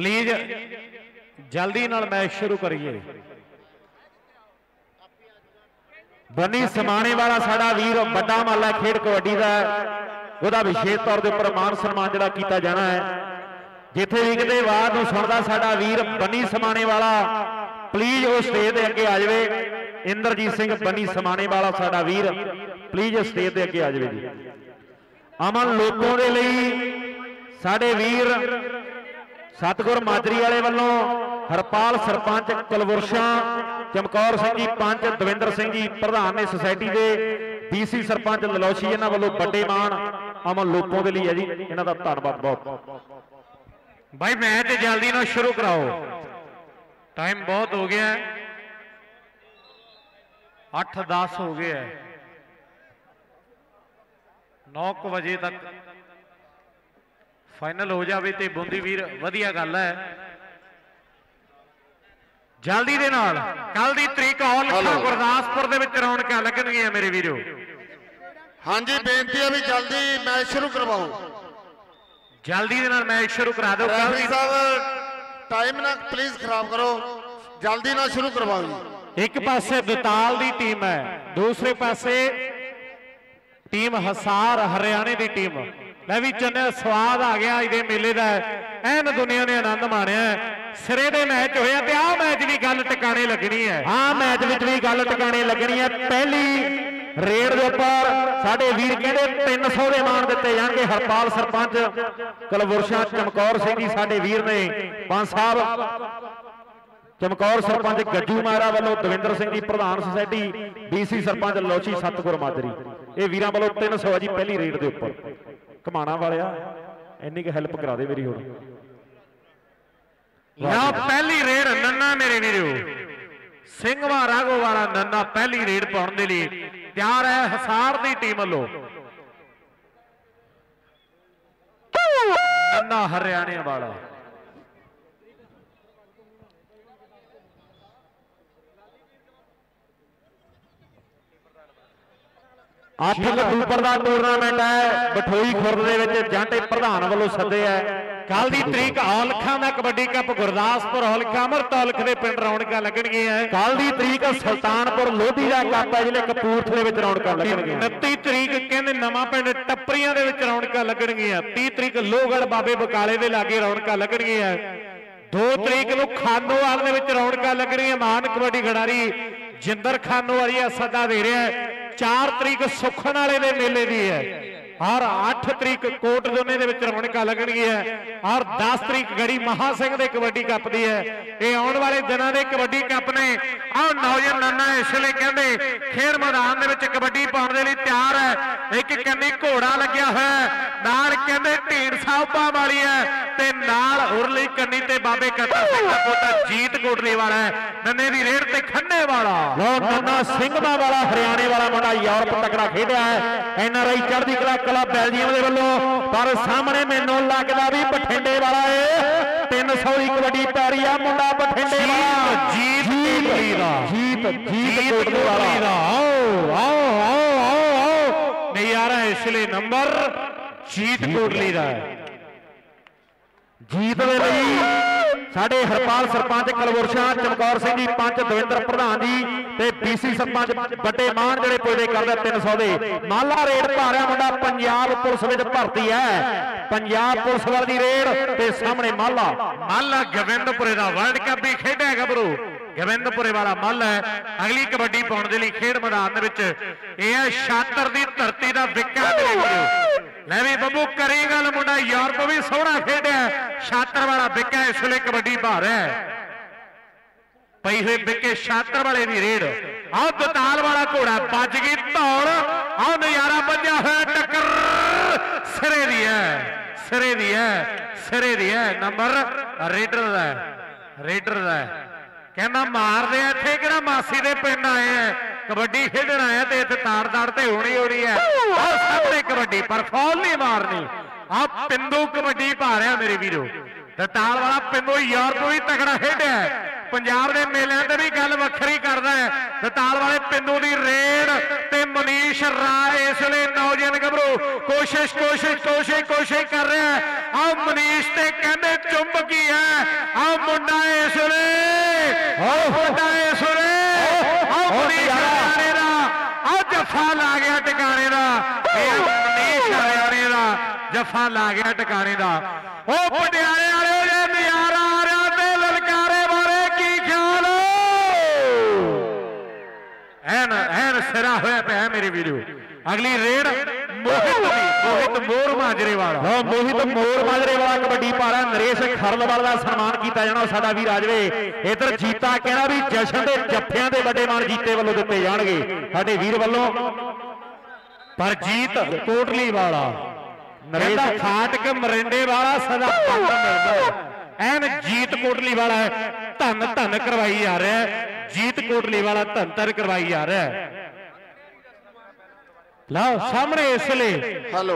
Please जल्दी नाल match शुरू करिए। बनी समाने वाला साडा वीर बड़ा माला खेड कबड्डी का ਉਹਦਾ विशेष तौर के उपर मान सन्मान जिहड़ा कीता जाना है। जिथे भी किते आवाज़ नूं सुणदा साडा वीर बनी समाने वाला प्लीज वो स्टेज के अगे आ जाए। इंद्रजीत सिंह बनी समाने वाला साडा वीर प्लीज स्टेज के अगे आ जाए जी। अमन लोगों के लिए साडे वीर सतगुर माजरी वाले वालों हरपाल सरपंच कलवुरशा, चमकौर सिंह जी पंच, दविंदर सिंह जी प्रधान ने सोसाइटी के, डीसी सरपंच ललौशी, इन्होंने वालों बड़े मान अमन लोगों के लिए है जी। इन्हों का धन्यवाद बहुत। भाई मैच जल्दी ना शुरू कराओ, टाइम बहुत हो गया है, 8-10 हो गया है, 9 बजे तक फाइनल हो जाए तो बूंदी वीर वधिया गल है। जल्दी दे नाल कल दी तरीक और लिखा गुरदासपुर दे विच रौनकां लगणगीआं मेरे वीरो। हाँ जी बेनती है भी जल्दी मैच शुरू करवाओ, जल्दी दे नाल मैच शुरू करा दो। टाइम ना प्लीज खराब करो, जल्दी ना शुरू करवाओ जी। एक पासे दताल दी टीम है, दूसरे पासे टीम हसार हरियाणे की टीम। मैं भी चन्ने स्वाद आ गया इहदे मेले का, एन दुनिया ने आनंद माणिया। सिरे दे मैच होया ते आ मैच भी गल टिकाने लगनी है। हाँ मैच विच भी गल टिकाने लगनी है। पहली रेड के उपर साडे वीर कहते 300 के मान दिते जाणगे। हरपाल सरपंच कलवुरशा, चमकौर सिंह जी साडे वीर ने, पंच साहब चमकौर सरपंच गज्जू मारा वालों, दविंदर सिंह जी प्रधान सोसाइटी, डीसी सरपंच लौची, सतगुर माजरी, ये वीरां वालों 300 जी पहली रेड के उपर। घमाणा वालिया इन्नी की हैल्प करा दे मेरी हुण। पहली रेड नन्ना मेरे वीरो, सिंघवा राघो वाला नन्ना पहली रेड पाने के लिए तैयार है हसार की टीम वालों। नन्ना हरियाणे वाला अठ अक्तूबर का टूरनामेंट है, बठोई खुर्द के जांटे प्रधान वालों सदे है। कल की तरीक औलखा का कबड्डी कप गुरदासपुर औलखा अमृत औलख के पिंड रौनकां लगणगीआं। कल की तरीक सुल्तानपुर लोधी का कप है जिहड़े कपूरथले विच रौनकां लगणगीआं। 29 तरीक कहंदे नवां पिंड टप्परियां दे विच रौनकां लगणगीआं। 30 तरीक लोहगढ़ बाबे बकाले दे लागे रौनकां लगणगीआं। 2 तरीक नूं खानोवाल दे विच रौनकां लगणगीआं। महान कबड्डी खिडारी जिंदर खानोवाली सदा दे रहा है। 4 तरीक सुखन वाले दे मेले दी है और 8 तरीक कोट जोने दे विच रौनकां लगणगीआं और 10 तरीक गड़ी महा सिंह दे कबड्डी कप दी है। ये आने वाले दिनों के कबड्डी कप ने। और नौजवान नन्ना इसलिए कहते खेल मैदान दे विच कबड्डी पाउण दे लई तैयार है। एक कन्नी घोड़ा लग्या है, नाल कहते ढींड साहबा वाली है ते नाल उरली कन्नी ते बाबे कतर सिंह दा पोता जीत कोटली वाला है। नन्ने दी रेड ते खन्ने वाला नन्ना सिंघवा वाला हरियाणे वाला मुंडा यूरोप तकड़ा खेडिया है। NRI चढ़दी कला कला बेल्जियम दे वल्लों, पर सामने मैनूं लगदा भी बठिंडे वाला है। 300 की कबड्डी पै रही है, मुंडा बठिंडे वाला जीत कोटली दा, जीत कोटली वाला। आओ आओ आओ आओ आओ नहीं यार, इसलिए नंबर जीत कोटली दा है। जीत दे लई साडे हरपाल सरपंच कलवुरशा, चमकौर सिंह जी पंच, दविंदर प्रधान जी ते डीसी सरपंच बड़े मान जिहड़े पुजदे करदे 300 दे। माला रेड भारिया मुंडा पंजाब पुलिस विच भर्ती है। पंजाब पुलिस वाली रेड ते सामने माला गोविंदपुरे दा वर्ल्ड कप भी खेडिया है गबरू। गोविंदपुरे वाला मल है। अगली कबड्डी पाउण दे लई खेड मैदान दे विच इह है शातर दी धरती दा विका मेरे वीरो। लै भी बब्बू करी गल, मुंडा यूरोप भी सोहना खेडिया, शातर वाला विका इस वेले कबड्डी भार है। पई हुई विके शातर वाले दी रेड। आओ दताल वाला घोड़ा बज गई दौड़, आओ नजारा बजा है, टक्कर सिरे दी है, सिरे दी है, सिरे दी है। नंबर रेडर दा है, रेडर दा है। कहना मार दे इत्थे किहड़ा मासी दे पिंड आए हैं, कबड्डी खेडण आया ते इत्थे ताड़ ताड़ ते होनी होनी है। और सामने कबड्डी पर फौल नहीं मारनी। आप पिंदू कबड्डी पा रहा मेरे वीरो। दताल वाला पिंदू यूरोप भी तगड़ा खेडिया है। पंजाब के मेलिਆਂ ਤੇ भी गल ਵੱਖਰੀ करदा है। दताल वाले पिंदू की रेड ते मनीष राय इस वे नौजवान गभरू कोशिश कोशिश कोशिश कोशिश कर रहा है। आओ मनीष ते कहते चुंब की है ਮੁੰਡਾ ਇਸ ਵੇਲੇ ਮੁੰਡਾ ਇਸ ਵੇਲੇ ਦਾ ਆ ਜੱਫਾ ਲਾ ਗਿਆ ਟਿਕਾਣੇ ਦਾ ਇਹ ਮਨੀਸ਼ ਹਰਿਆਣੇ ਦਾ ਜੱਫਾ ਲਾ ਗਿਆ ਟਿਕਾਣੇ ਦਾ ਉਹ ਪਟਿਆਲੇ ਵਾਲੇ ਦੇ ਨਜ਼ਾਰਾ ਆ ਰਿਹਾ ਤੇ ਲਲਕਾਰੇ ਬਾਰੇ ਕੀ ਖਿਆਲ ਐਨ ਸਿਰਾ ਹੋਇਆ ਪਿਆ ਮੇਰੇ ਵੀਰੋ ਅਗਲੀ ਰੇਡ ਮੋਹਿਤ ਮੋਰ ਮਾਜਰੇ ਵਾਲਾ ਮੋਹਿਤ ਮੋਰ ਮਾਜਰੇ ਵਾਲਾ ਕਬੱਡੀ ਪਾਰਾ ਨਰੇਸ਼ ਖਰਲਵਾਲ ਦਾ ਸਨਮਾਨ ਕੀਤਾ ਜਾਣਾ ਸਾਡਾ ਵੀਰ ਆ ਜਾਵੇ ਇਧਰ ਜੀਤਾ ਕਹਿਣਾ ਵੀ ਜਸ਼ਨ ਦੇ ਜੱਫਿਆਂ ਦੇ ਵੱਡੇ ਮਾਨ ਜੀਤੇ ਵੱਲੋਂ ਦਿੱਤੇ ਜਾਣਗੇ ਸਾਡੇ ਵੀਰ ਵੱਲੋਂ ਪਰ ਜੀਤ ਕੋਟਲੀ ਵਾਲਾ ਨਰੇਸ਼ ਫਾਟਕ ਮਰਿੰਡੇ ਵਾਲਾ ਸਦਾ ਮਿਲਦਾ ਐਨ ਜੀਤ ਕੋਟਲੀ ਵਾਲਾ ਧੰਨ ਧੰਨ ਕਰਵਾਈ ਜਾ ਰਿਹਾ ਜੀਤ ਕੋਟਲੀ ਵਾਲਾ ਧੰਨ ਧੰਨ ਕਰਵਾਈ ਜਾ ਰਿਹਾ ਲਓ ਸਾਹਮਣੇ ਇਸ ਲਈ ਹੈਲੋ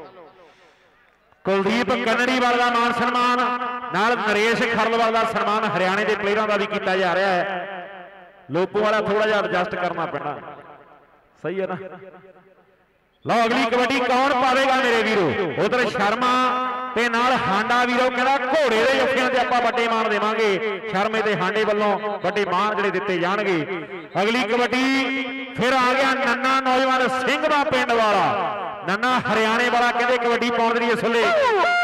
ਕੁਲਦੀਪ ਕੰਨੜੀਵਾਲ ਦਾ ਮਾਨ ਸਨਮਾਨ ਨਾਲ ਨਰੇਸ਼ ਖਰਲਵਾਲ ਦਾ ਸਨਮਾਨ ਹਰਿਆਣੇ ਦੇ ਪਲੇਅਰਾਂ ਦਾ ਵੀ ਕੀਤਾ ਜਾ ਰਿਹਾ ਹੈ ਲੋਪੋ ਵਾਲਾ ਥੋੜਾ ਜਿਹਾ ਐਡਜਸਟ ਕਰਨਾ ਪੈਣਾ ਸਹੀ ਹੈ ਨਾ ਲਓ ਅਗਲੀ ਕਬੱਡੀ ਕੌਣ ਪਾਵੇਗਾ ਮੇਰੇ ਵੀਰੋ ਉਧਰ ਸ਼ਰਮਾ ਤੇ ਨਾਲ ਹਾਂਡਾ ਵੀਰੋ ਕਹਿੰਦਾ ਘੋੜੇ ਦੇ ਜੱਫਿਆਂ ਤੇ ਆਪਾਂ ਵੱਡੇ ਮਾਨ ਦੇਵਾਂਗੇ ਸ਼ਰਮੇ ਤੇ ਹਾਂਡੇ ਵੱਲੋਂ ਵੱਡੇ ਮਾਨ ਜਿਹੜੇ ਦਿੱਤੇ ਜਾਣਗੇ ਅਗਲੀ ਕਬੱਡੀ ਫਿਰ ਆ ਗਿਆ ਨੰਨਾ ਨੌਜਵਾਨ ਸਿੰਘਵਾ ਪਿੰਡ ਵਾਲਾ ਨੰਨਾ ਹਰਿਆਣੇ ਵਾਲਾ ਕਹਿੰਦੇ ਕਬੱਡੀ ਪਾਉਣ ਦੀ ਇਸ ਵੇਲੇ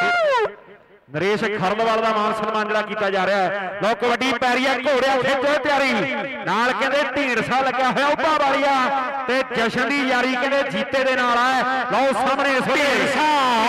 ਨਰੇਸ਼ ਖਰਲਵਾਲ ਦਾ ਮਾਨ ਸਨਮਾਨ ਜਿਹੜਾ ਕੀਤਾ ਜਾ ਰਿਹਾ ਹੈ ਲਓ ਕਬੱਡੀ ਪੈਰੀਆ ਘੋੜਿਆ ਖਿੱਚੋ ਤਿਆਰੀ ਨਾਲ ਕਹਿੰਦੇ ਢੀਂਡਸਾ ਲੱਗਿਆ ਹੋਇਆ ਉੱਪਾ ਵਾਲੀਆ ਤੇ ਜਸ਼ਨ ਦੀ ਯਾਰੀ ਕਹਿੰਦੇ ਜੀਤੇ ਦੇ ਨਾਲ ਹੈ ਲਓ ਸਾਹਮਣੇ ਢੀਂਡਸਾ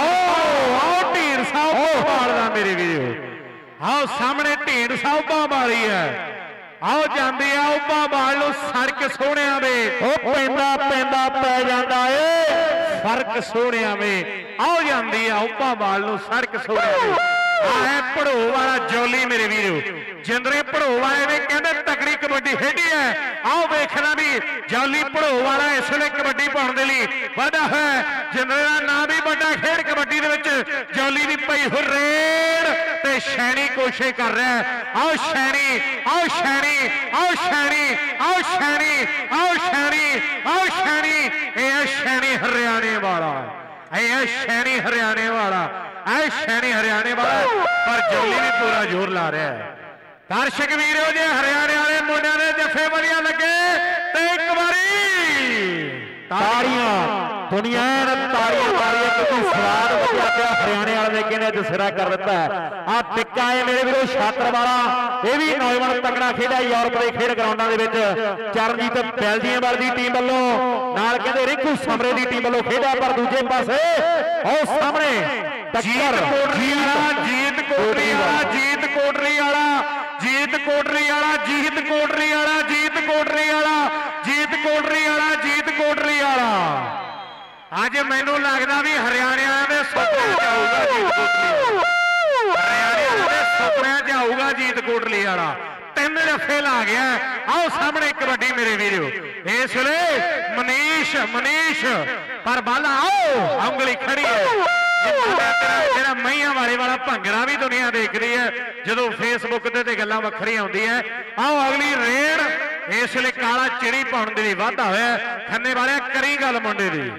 ਆਓ ਢੀਂਡਸਾ ਉੱਪਾ ਮੇਰੇ ਵੀਰੋ ਆਓ ਸਾਹਮਣੇ ਢੀਂਡਸਾ ਉੱਪਾ ਵਾਲੀ ਹੈ ਆਓ ਜਾਂਦੇ ਆ ਉੱਪਾ ਬਾਲ ਨੂੰ ਸੜਕ ਸੋਹਣਿਆਂ ਵੇ ਉਹ ਪੈਂਦਾ ਪੈ ਜਾਂਦਾ ਏ ਫਰਕ ਸੋਹਣਿਆਂ ਵੇ ਆਓ ਜਾਂਦੀ ਆ ਉੱਪਾ ਬਾਲ ਨੂੰ ਸੜਕ ਸੋਹਣਿਆਂ ਵੇ ਆ ਹੈ ਭੜੋ ਵਾਲਾ ਜੋਲੀ ਮੇਰੇ ਵੀਰੋ ਜਿੰਦਰੇ ਭੜੋ ਵਾਲੇ ਨੇ ਕਹਿੰਦੇ ਤਕੜੀ ਕਬੱਡੀ ਖੇਡੀ ਹੈ ਆਓ ਵੇਖਣਾ ਵੀ ਜੋਲੀ ਭੜੋ ਵਾਲਾ ਇਸ ਵੇਲੇ ਕਬੱਡੀ ਪਾਉਣ ਦੇ ਲਈ ਵਾਧਾ ਹੈ ਜਿੰਦਰੇ ਦਾ ਨਾਂ ਵੀ ਵੱਡਾ ਖੇਡ ਕਬੱਡੀ ਦੇ ਵਿੱਚ ਜੋਲੀ ਦੀ ਪਈ ਹੁਰੇੜ ਤੇ ਸ਼ੈਣੀ ਕੋਸ਼ਿਸ਼ ਕਰ ਰਿਹਾ ਆਓ ਸ਼ੈਣੀ ਆਓ ਸ਼ੈਣੀ ਆਓ ਸ਼ੈਣੀ ਆਓ ਸ਼ੈਣੀ ਆਓ ਸ਼ੈਣੀ ਆਓ ਸ਼ੈਣੀ ਇਹ ਸ਼ੈਣੀ ਹਰਿਆਣੇ ਵਾਲਾ ਇਹ ਸ਼ੈਣੀ ਹਰਿਆਣੇ ਵਾਲਾ ਇਹ ਸ਼ੈਣੀ ਹਰਿਆਣੇ ਵਾਲਾ ਪਰ ਜੋਲੀ ਵੀ ਪੂਰਾ ਜ਼ੋਰ ਲਾ ਰਿਹਾ ਹੈ ਦਰਸ਼ਕ ਵੀਰੋ ਜੇ ਹਰਿਆਣੇ ਵਾਲੇ ਮੁੰਡਿਆਂ ਦੇ ਜੱਫੇ ਵਧੀਆ ਲੱਗੇ ਤੇ ਇੱਕ ਵਾਰੀ ਤਾੜੀਆਂ ਦੁਨੀਆ ਤਾੜੀਆਂ ਕਿਉਂਕਿ ਸਵਾਦ ਵਧੀਆ ਪਿਆ ਹਰਿਆਣੇ ਵਾਲੇ ਨੇ ਕਹਿੰਦੇ ਅੱਜ ਸਿਰਾ ਕਰ ਦਿੱਤਾ ਆ ਟਿੱਕਾ ਹੈ ਮੇਰੇ ਵੀਰੋ ਛਾਤਰ ਵਾਲਾ ਇਹ ਵੀ ਨੌਜਵਾਨ ਤਕੜਾ ਖੇਡਿਆ ਯੂਰਪ ਦੇ ਖੇਡ ਗਰਾਊਂਡਾਂ ਦੇ ਵਿੱਚ ਚਰਨਜੀਤ ਬੈਲਜੀਅਮ ਦੀ ਟੀਮ ਵੱਲੋਂ ਨਾਲ ਕਹਿੰਦੇ ਰਿੰਕੂ ਸਮਰੇ ਦੀ ਟੀਮ ਵੱਲੋਂ ਖੇਡਿਆ ਪਰ ਦੂਜੇ ਪਾਸੇ ਉਹ ਸਾਹਮਣੇ ਜੀਤ ਕੋਟਲੀ ਵਾਲਾ ਜੀਤ ਕੋਟਲੀ ਵਾਲਾ ਜੀਤ ਕੋਟਲੀ ਵਾਲਾ ਜੀਤ ਕੋਟਲੀ ਵਾਲਾ ਜੀਤ ਕੋਟਲੀ ਵਾਲਾ ਜੀਤ ਕੋਟਲੀ ਵਾਲਾ ਜੀਤ ਕੋਟਲੀ ਵਾਲਾ ਜੀਤ ਕੋਟਲੀ ਵਾਲਾ ਅੱਜ ਮੈਨੂੰ ਲੱਗਦਾ ਵੀ ਹਰਿਆਣਿਆਂ ਦੇ ਸੁਪਨਿਆਂ 'ਚ ਆਊਗਾ ਜੀਤ ਕੋਟਲੀ ਹਰਿਆਣਿਆਂ ਦੇ ਸੁਪਨਿਆਂ 'ਚ ਆਊਗਾ ਜੀਤ ਕੋਟਲੀ ਵਾਲਾ ਤਿੰਨ ਜੱਫੇ ਲਾ ਗਿਆ ਆਓ ਸਾਹਮਣੇ ਕਬੱਡੀ ਮੇਰੇ ਵੀਰੋ ਇਸ ਵੇਲੇ ਮਨੀਸ਼ ਪਰ ਬਾਲਾ ਆਓ ਉਂਗਲੀ ਖੜੀ ਹੈ ਜਿਹੜਾ ਮਈਆਂ ਵਾਲੇ ਵਾਲਾ ਭੰਗੜਾ ਵੀ ਦੁਨੀਆ ਦੇਖਦੀ ਹੈ ਜਦੋਂ ਫੇਸਬੁੱਕ ਤੇ ਗੱਲਾਂ ਵੱਖਰੀਆਂ ਹੁੰਦੀਆਂ ਆਓ ਅਗਲੀ ਰੇਡ ਇਸ ਵੇਲੇ ਕਾਲਾ ਚਿੜੀ ਪਾਉਣ ਦੇ ਲਈ ਵਾਧਾ ਹੋਇਆ ਖੰਨੇ ਵਾਲਿਆ ਕਰੀ ਗੱਲ ਮੁੰਡੇ ਦੀ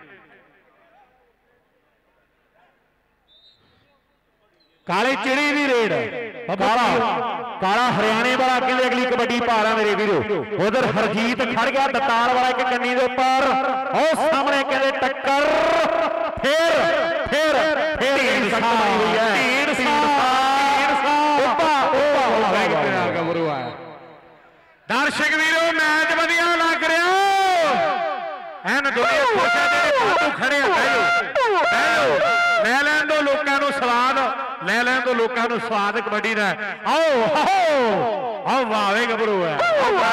ਕਾਲੇ ਚਿੜੀ ਦੀ ਰੇਡ ਕਾਲਾ ਹਰਿਆਣੇ ਵਾਲਾ ਕਹਿੰਦੇ ਅਗਲੀ ਕਬੱਡੀ ਪਾਰਾ ਮੇਰੇ ਵੀਰੋ ਉਧਰ ਹਰਜੀਤ ਖੜ ਗਿਆ ਦਤਾਲ ਵਾਲਾ ਇੱਕ ਕੰਨੀ ਦੇ ਉੱਪਰ ਉਹ ਸਾਹਮਣੇ ਕਹਿੰਦੇ ਟੱਕਰ ਫੇਰ ਹੋਈ ਹੈ ਦਰਸ਼ਕ ਵੀਰੋ ਮੈਚ ਵਧੀਆ ਲੱਗ ਰਿਹਾ ਐਨ ਦੁਨੀਆ ਖੁਸ਼ ਹੈ ਜਿਹੜੇ ਬਾਤੂ ਖੜੇ ਬਹਿ ਲੈ ਲੈਣ ਦੋ ਲੋਕਾਂ ਨੂੰ ਸਵਾਦ ਲੈ ਲੈਣ ਦੋ ਲੋਕਾਂ ਨੂੰ ਸਵਾਦ ਕਬੱਡੀ ਦਾ ਆਓ ਵਾਵੇ ਗੱਭਰੂ ਹੈ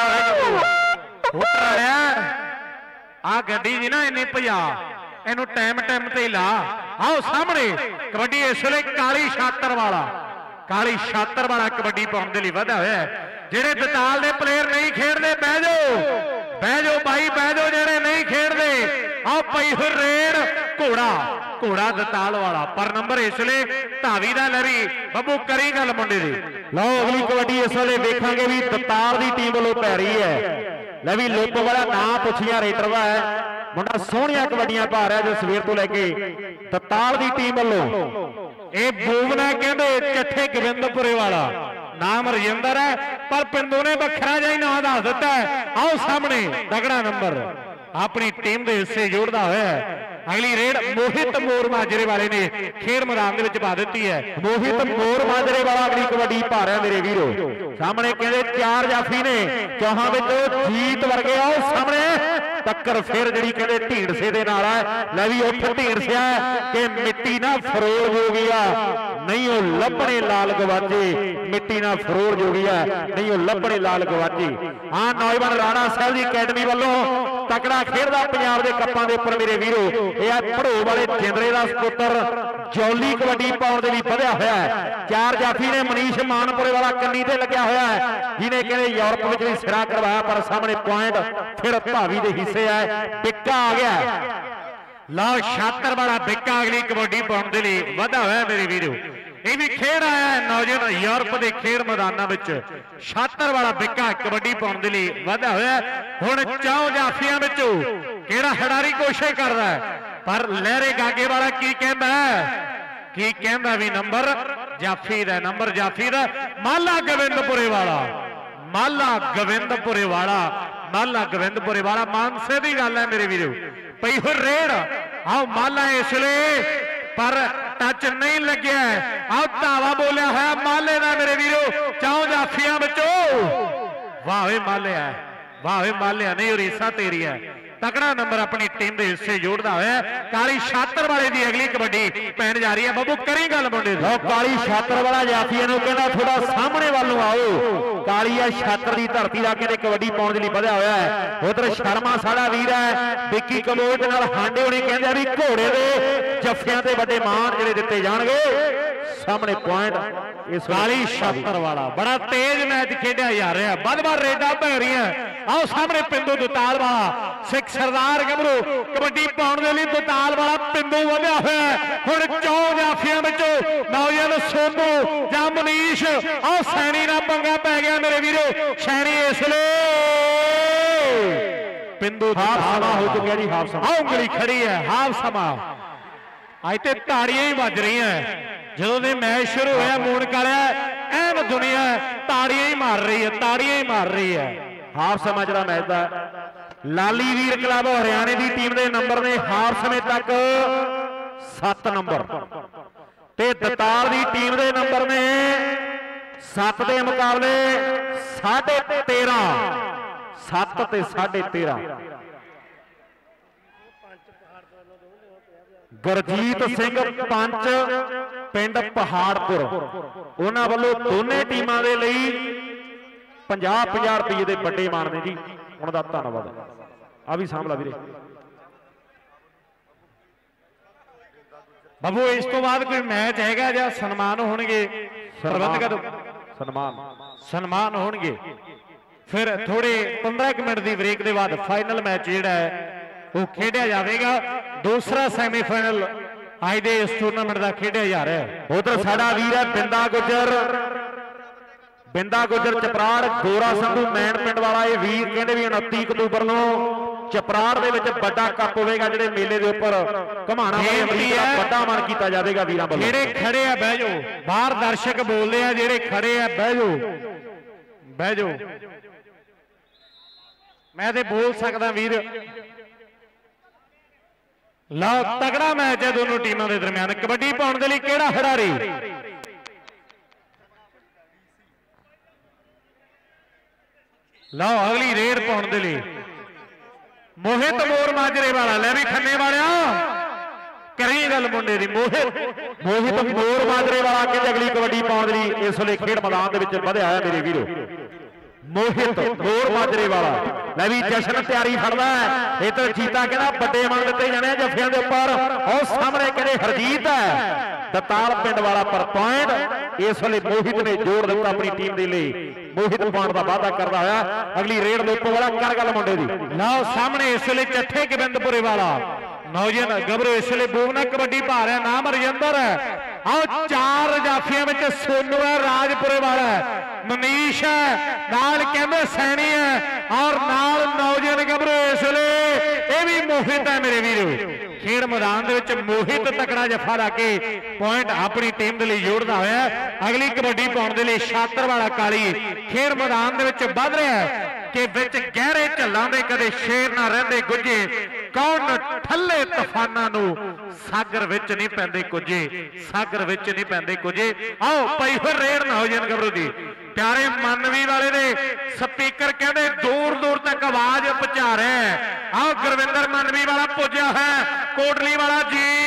ਆ ਗੱਡੀ ਦੀ ਨਾ ਇੰਨੀ ਭਜਾ ਇਹਨੂੰ ਟਾਈਮ ਤੇ ਲਾ ਆਓ ਸਾਹਮਣੇ ਕਬੱਡੀ ਇਸ ਵੇਲੇ ਕਾਲੀ ਛਾਤਰ ਵਾਲਾ ਕਬੱਡੀ ਪਾਉਣ ਦੇ ਲਈ ਵਧਿਆ ਹੋਇਆ ਜਿਹੜੇ ਦਤਾਲ ਦੇ ਪਲੇਅਰ ਨਹੀਂ ਖੇਡਦੇ ਬਹਿ ਜਾਓ ਬਾਈ ਬਹਿ ਜਾਓ ਜਿਹੜੇ ਨਹੀਂ ਖੇਡਦੇ ਆਓ ਪਈ ਹੋਈ ਰੇਡ ਘੋੜਾ ਦਤਾਲ ਵਾਲਾ ਪਰ ਨੰਬਰ ਇਸ ਵੇਲੇ ਧਾਵੀ ਦਾ ਲਰੀ ਬੱਬੂ ਕਰੀ ਗੱਲ ਮੁੰਡੇ ਦੀ ਲਓ ਅਗਲੀ ਕਬੱਡੀ ਇਸ ਵੇਲੇ ਵੇਖਾਂਗੇ ਵੀ ਦਤਾਲ ਦੀ ਟੀਮ ਵੱਲੋਂ ਪੈ ਰਹੀ ਹੈ ਲੈ ਵੀ ਲੋਪੋ ਵਾਲਾ ਨਾਂ ਪੁੱਛੀਆਂ ਰੇਡਰ ਦਾ ਹੈ ਮੁੰਡਾ ਸੋਹਣੀਆਂ ਕਬੱਡੀਆਂ ਪਾ ਰਿਹਾ ਜੋ ਸਵੇਰ ਤੋਂ ਲੈ ਕੇ ਦਤਾਲ ਦੀ ਟੀਮ ਵੱਲੋਂ ਇਹ ਬੂਵਨਾ ਕਹਿੰਦੇ ਚੱਠੇ ਗੋਬਿੰਦਪੁਰੇ ਵਾਲਾ नाम रजिंदर है, पर पिंडू ने बखरा जिहा नाम दस दिता है। आओ सामने तगड़ा नंबर अपनी टीम के हिस्से जोड़ता हुआ है। अगली रेड मोहित मोर माजरे वाले ने खेल मैदान के पा दी है। मोहित मोर माजरे वाला अगली कबड्डी पा रहा मेरे वीरो। सामने कहते चार जाफी ने चौहां जीत वर्गे आओ सामने टक्कर फिर जी कहते ढींडसे दे नाल है। लै भी उठ ढींडसिया कि मिट्टी ना फरोड़ हो गया नहीं वो लभने लाल गवाजे, मिट्टी ना फरोड़ जो गया नहीं वो लभने लाल गवाजे। हाँ नौजवान राणा साहब की अकैडमी वालों तकड़ा खेलदा पंजाब के कप्पां दे उपर मेरे वीरो। यह भड़ो वाले जिंदरे का पुत्र जौली कबड्डी पाउण दे लई वधिया होया है। चार जाफी ने मनीष मानपुरे वाला कन्नी ते लग्या होया है, जिन्हें कहते यूरोप में भी सिरा करवाया, पर सामने पॉइंट फिर भावी के हिस्से है। बिक्का आ गया लाओ शातर वाला बिक्का अगली कबड्डी पाउण दे लई वधा होया मेरे वीरो। यह भी खेल आया है नौजवान यूरोप के खेल मैदानों में शातर वाला बिक्का कबड्डी पाउण दे लई वधा होया। हुण चौ जाफियां विचों किहड़ा खिडारी कोशिश करदा है, पर लहरे गागे वाला की कहंदा भी नंबर जाफी दा, नंबर जाफी दा। माला गोविंदपुरे वाला, माला गोविंदपुरे वाला, माला गोविंदपुरे वाला मानसे की गल है मेरे वीरो। पई हो रेड़ आओ माला इसलिए पर टच नहीं लग्या है। आओ धावा बोलिया है माले का मेरे वीरो। चौ जाफियां बचो वाह वे माले है, वाह वे माले नहीं रेसा तेरी है। तगड़ा नंबर अपनी टीम के हिस्से जोड़ता है। काली शातर वाले की अगली कबड्डी पैन जा रही है। बब्बू करी गल मुंडे दी। काली शातर वाला जाफिया कहना थोड़ा सामने वालों आओ। काली शातर की धरती का कहते कबड्डी पाने के लिए बढ़िया होया है। उधर शर्मा साड़ा वीर है, विक्की कमोट नाल हांडे होने कहते भी घोड़े के जफियां ते बड़े मान जिहड़े दिते जाणगे। सामने पॉइंट इस काली शातर वाला बड़ा तेज मैच खेडिया जा रहा है। बद-बद रेडा पै रही है। आओ सामने पिंडू दुताल वाला सिख सरदार गबरू कबड्डी पाउण दे लई दुताल वाला पिंडू वधिया होया है। हुण चौ जाफियां विचों नौजवान सोनू जां मनीष आओ सैनी नाल पंगा पै गया मेरे वीरो। सैनी इसलिए पिंडू हाफ समा हो चुका जी। हाफ समा उंगली खड़ी है, हाफ समा अज ते ताड़ियां ही बज रही हैं। जो मैच शुरू होया मून कालिया एन दुनिया ताड़ियां ही मार रही है, ताड़ियां ही मार रही है। हाफ समा जरा मैच का लाली वीर क्लब हरियाणे की टीम के नंबर ने हाफ समय तक 7 नंबर ते दताल की टीम के नंबर ने 7 के मुकाबले 13.5 7 ते 13.5। गुरजीत सिंह पंच पिंड पहाड़पुर उन्हां वालों दोने टीमां दे लई 50-50 रुपये के बड़े मान ने जी। उनका धन्यवाद। आ भी सामला वीरे बाबू। इस तो बाद कोई मैच हैगा जां सन्मान होणगे प्रबंधक सन्मान होणगे। फिर थोड़े 15 मिनट की ब्रेक के बाद फाइनल मैच जिहड़ा है वो खेडिया जाएगा। दूसरा सैमीफाइनल अज दे इस टूरनामेंट का खेडिया जा रहा है। उधर साडा वीर है बिंदा गुजर चपराड़ गोरा संधू मैन पिंड वाला। ये वीर कहते भी 29 अक्तूबर को चपराड़ दे विच बड़ा कप होगा जिहड़े मेले के उपर घमाना बड़ा मन किया जाएगा। वीरां वालों जिहड़े खड़े आ बह जाओ, बाहर दर्शक बोलते हैं जिहड़े खड़े आ बह जाओ, बह जाओ। मैं तो बोल सकदा वीर। लो तगड़ा मैच है दोनों टीमों के दरमियान। कबड्डी पाउण दे लई किहड़ा खिडारी लो अगली रेड पाउण दे लई मोहित मोर माजरे वाला। लै भी खन्ने वालिया करी गल मुंडे दी। मोहित मोर माजरे वाला कि अगली कबड्डी पाउण दे लई इस वेले खेड मैदान दे विच वधिया है मेरे वीरो। मोहित मोर माजरे वाला लै भी जशन तैयारी फड़दा है। इधर जीता कहना बड़े मन दिते जाने जफियां दे उपर। और सामने कहते हरजीत है दताल पिंड वाला, पर पॉइंट इस वेले मोहित ने जोड़ दिता अपनी टीम के लिए। मोहित पॉइंट का वादा करता है। अगली रेड दे उपर वाला कर गल मुंडे दी। लाओ सामने इस वेले चट्ठे गोबिंदपुरे वाला नौजवान गबरू इस वेले बूवना कबड्डी पा रहा। नाम रजिंदर है। आओ चार जाफियां में सोनू है, राजपुरे वाला है, मनीष है, नाल कहते सैनी है और नाल नौजवान गबरू इस वेले ये भी ਮੋਹਿਤ ਹੈ ਮੇਰੇ ਵੀਰੋ। ਖੇਡ ਮੈਦਾਨ ਦੇ ਵਿੱਚ ਮੋਹਿਤ ਤਕੜਾ ਜੱਫਾ ਲਾ ਕੇ ਪੁਆਇੰਟ ਆਪਣੀ ਟੀਮ ਦੇ ਲਈ ਜੋੜਦਾ ਹੋਇਆ। ਅਗਲੀ ਕਬੱਡੀ ਪਾਉਣ ਦੇ ਲਈ ਛਾਤਰ ਵਾਲਾ ਕਾਲੀ ਖੇਡ ਮੈਦਾਨ ਦੇ ਵਿੱਚ ਵੱਧ ਰਿਹਾ ਕਿ ਵਿੱਚ ਗਹਿਰੇ ਝੱਲਾਂ ਦੇ ਕਦੇ ਸ਼ੇਰ ਨਾ ਰਹਿੰਦੇ ਗੁੱਜੇ, ਕੌਣ ਠੱਲੇ ਤੂਫਾਨਾਂ ਨੂੰ ਸਾਗਰ ਵਿੱਚ ਨਹੀਂ ਪੈਂਦੇ ਕੁਝੇ, ਸਾਗਰ ਵਿੱਚ ਨਹੀਂ ਪੈਂਦੇ ਕੁਝੇ। ਆਓ ਪਈ ਫਿਰ ਰੇਡ ਨਾ ਹੋ ਜਾਣ ਗੱਭਰੂ ਦੀ। ਪਿਆਰੇ ਮਾਨਵੀ ਵਾਲੇ ਦੇ ਸਪੀਕਰ ਕਹਿੰਦੇ ਦੂਰ ਦੂਰ ਤੱਕ ਆਵਾਜ਼ ਪਹੁੰਚਾ ਰਿਹਾ। ਆਓ ਗੁਰਵਿੰਦਰ ਮਾਨਵੀ ਵਾਲਾ ਪੁੱਜਿਆ ਹੈ, ਕੋਟਲੀ ਵਾਲਾ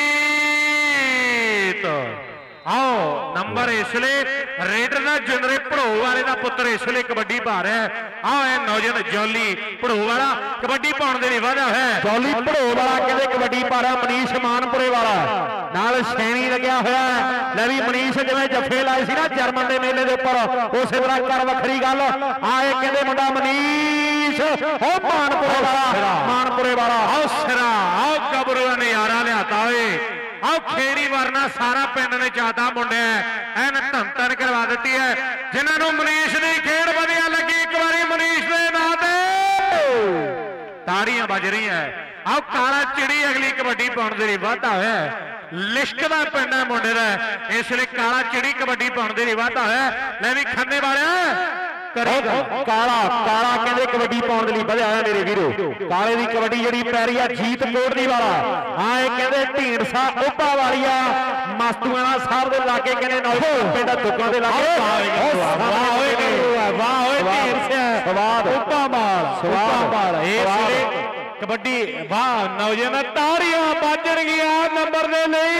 ਜੀਤ। ਆਓ ਨੰਬਰ ਇਸ ਲਈ ਰੇਡਰ ਦਾ ਜਨਰੇ ਭੜੋ ਵਾਲੇ ਦਾ ਪੁੱਤਰ ਇਸ ਲਈ ਕਬੱਡੀ ਪਾ ਰਿਹਾ। ਆਓ ਇਹ ਨੌਜਵਾਨ ਜੌਲੀ ਭੜੋ ਵਾਲਾ ਕਬੱਡੀ ਪਾਉਣ ਦੇ ਲਈ ਵਾਧਾ ਹੈ। ਜੌਲੀ ਭੜੋ ਵਾਲਾ ਕਹਿੰਦੇ ਕਬੱਡੀ ਪਾ ਰਿਹਾ। ਮਨੀਸ਼ ਮਾਨਪੁਰੇ ਵਾਲਾ ਨਾਲ ਸ਼ੈਣੀ ਲੱਗਿਆ ਹੋਇਆ। ਲੈ ਵੀ ਮਨੀਸ਼ ਜਿਵੇਂ ਜੱਫੇ ਲਾਏ ਸੀ ਨਾ ਜਰਮਨ ਦੇ ਮੇਲੇ ਦੇ ਉੱਪਰ, ਉਸੇ ਤਰ੍ਹਾਂ ਕਰ ਵੱਖਰੀ ਗੱਲ। ਆਏ ਕਹਿੰਦੇ ਮੁੰਡਾ ਮਨੀਸ਼ ਉਹ ਮਾਨਪੁਰੇ ਵਾਲਾ, ਮਾਨਪੁਰੇ ਵਾਲਾ। ਆਓ ਸਿਰਾ, ਆਓ ਗੱਭਰੂ ਦਾ ਨਜ਼ਾਰਾ ਲਿਆਤਾ ਓਏ। ਆਓ ਖੇੜੀ ਵਰਨਾ ਸਾਰਾ ਪਿੰਡ ਨੇ ਚਾਹਤਾ ਮੁੰਡਿਆ ਐਨ ਧੰਨ ਧੰਨ ਕਰਵਾ ਦਿੱਤੀ ਹੈ। ਜਿਨ੍ਹਾਂ ਨੂੰ ਮਨੀਸ਼ ਦੀ ਖੇਡ ਵਧੀਆ ਲੱਗੀ ਇੱਕ ਵਾਰੀ ਮਨੀਸ਼ ਦੇ ਨਾਂ ਤੇ ਤਾੜੀਆਂ ਵੱਜ ਰਹੀਆਂ। ਆਓ ਕਾਲਾ ਚਿੜੀ ਅਗਲੀ ਕਬੱਡੀ ਪਾਉਣ ਦੇ ਲਈ ਵਾਧਾ ਹੋਇਆ। ਲਿਸ਼ਕ ਦਾ ਪਿੰਡ ਹੈ ਮੁੰਡੇ ਦਾ, ਇਸ ਲਈ ਕਾਲਾ ਚਿੜੀ ਕਬੱਡੀ ਪਾਉਣ ਦੇ ਲਈ ਵਾਧਾ ਹੋਇਆ। ਲੈ ਵੀ ਖੰਨੇ ਵਾਲਿਆ ਕਾਲਾ ਕਾਲਾ ਕਹਿੰਦੇ ਕਬੱਡੀ ਪਾਉਣ ਦੇ ਲਈ ਵਧਿਆ ਹੋਇਆ ਮੇਰੇ ਵੀਰੋ। ਕਾਲੇ ਦੀ ਕਬੱਡੀ ਜਿਹੜੀ ਪੈ ਰਹੀ ਆ ਜੀਤ ਕੋਟਲੀ ਵਾਲਾ। ਹਾਂ ਇਹ ਕਹਿੰਦੇ ਢੀਂਡਸਾ ਉੱਪਾ ਵਾਲੀਆ ਮਸਤੂਆਣਾ ਸਾਹਿਬ ਦੇ ਲਾਗੇ ਕਹਿੰਦੇ ਨਾਲ ਪਿੰਡ ਦੁੱਗਾਂ ਦੇ ਲਾਗੇ। ਵਾਹ ਓਏ ਢੀਂਡਸਾ ਸਵਾਦ ਉੱਪਾ ਮਾਲ, ਉੱਪਾ ਮਾਲ। ਇਸ ਲਈ ਕਬੱਡੀ ਵਾਹ ਨੌਜਵਾਨ ਤਾੜੀਆਂ ਵੱਜਣਗੀਆਂ ਨੰਬਰ ਦੇ ਲਈ,